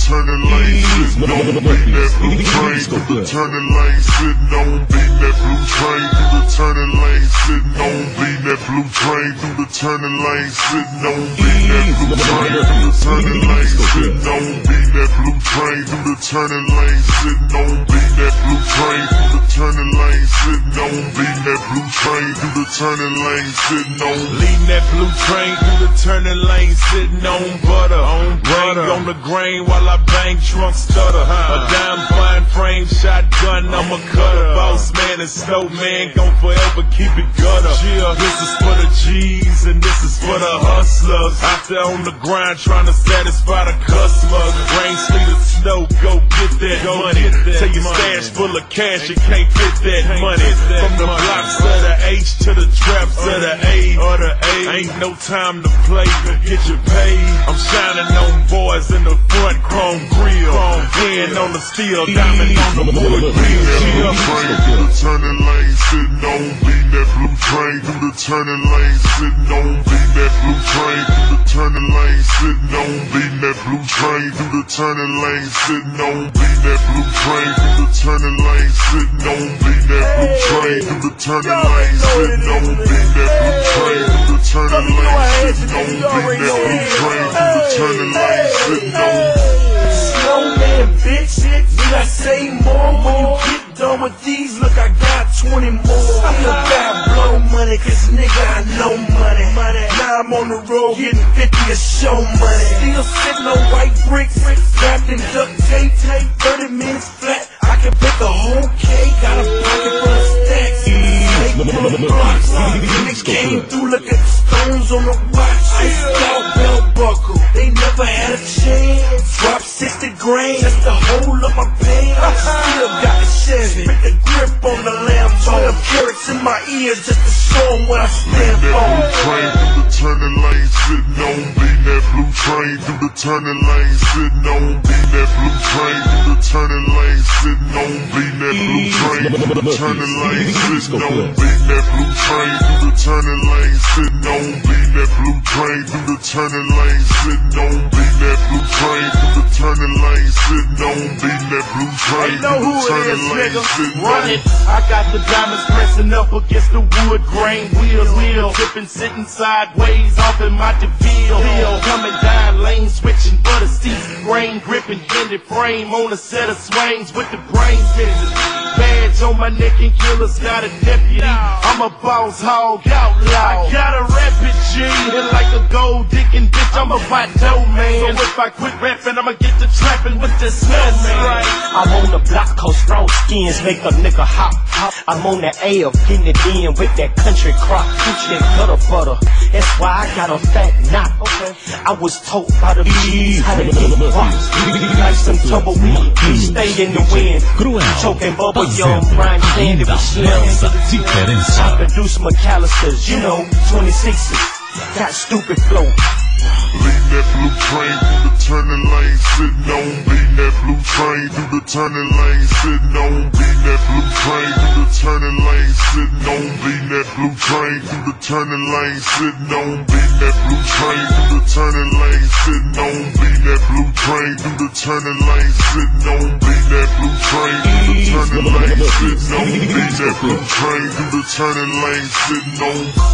turning lane, sitting on, beating that blue train. Through the turning lane, sitting on, beating that blue train. Through the turning lane, sitting on, beating that blue train. Through the turning lane, sitting on, beating that blue train. Through the turning lane, sitting on, beating that blue train. Through the turning lane, sitting on, beating that blue train. Through the turning lane, sitting on, beating that blue train. Through the turning lane, sitting on, leading that blue train through the turning lane, sitting on butter, on the grain while I bang trunk stutter. A dime fine frame, shotgun, I'm a cutter. Boss man and snow man, gon' forever keep it gutter. This is for the G's and this is for the hustlers out there on the grind trying to satisfy the customers. Rain, sleet, or snow, go get that money. Tell your stash full of cash, you can't fit that money. From the blocks of the H to the traps of the A or the A, ain't no time to play, get your pay. I'm shining on boys in the front, chrome grill, hand on the steel, diamond on the wood grill. Through the turning lane, sitting on, beating that blue train. Through the turning lane, sitting on, beating that blue train. Through the turning lane, sitting on, beating that blue train. Through the turning lane, sitting on, beating that blue train. Through the turning lane, sitting on, beating that blue train. Through the turning lane, sitting on, beating that blue train. Through the turning lane, sitting on, beating that blue train. Through the turning lane, sitting on. Snowman, bitch, did I say more? When you get done with these, look, I got 20 more. I feel bad, blow money, cause nigga, I know money. Now I'm on the road, getting 50 a show money. Still sitting on white bricks, wrapped in duct tape, 30 minutes flat. I can bake a whole cake, got a pocket full of stacks. Take full of blocks, niggas came through, look at the stones on the watch. Iced out belt buckle, they never had a chance. Drop 60 grand, just to hold up my pants. I still got the Chevy, with the grip on the Lambo. The carrots in my ears just to show them what I stand for. Through the turning lane, sitting on, beating that blue train. Through the turning lane, sitting on, beating that blue train. Through the turning lane, sitting on, beating that blue train. Through the turning lane, sitting on, beating that blue train. Through the turning lane, sitting on, beating that blue train. Through the turning lane, sitting on, beating that blue train. Through the turning lane, sitting on, beating that blue train. They know who it is, nigga. Run it. I got the diamonds pressing up against the wood grain. Wheels tipping, sitting sideways off in my DeVille. Coming down lane, switching butter seats. Grain gripping, bended frame on a set of swings with the brain missing. Badge on my neck and killers got a deputy. I'm a boss hog outlaw. I got a rapid G and like a gold digging bitch. I'm a white dough man. So if I quit rapping, I'ma get to trapping with the snowman. I'm on the block cause strong skins make a nigga hop. I'm on that A of getting it in with that country crop. That gutter butter, that's why I got a fat knot. I was taught by the G's how to get rocks. Like some tumbleweed, stay in the wind. Choking bubble young, Brian Sandy with Slim. I produce McAllisters, you know, 26s. Got stupid flow. Leading that blue train through the turning lane, sitting on, beating that blue train. Through the turning lane, sitting on, beating that blue train. Through the turning lane, sitting on, beating that blue train. Through the turning lane, sitting on, beating that blue train. Through the turning lane, sitting on, beating that blue train. Through the turning lane, sitting on, beating that blue train. Through the turning lane, sitting on, beating that blue train. Through the turning lane, sitting on.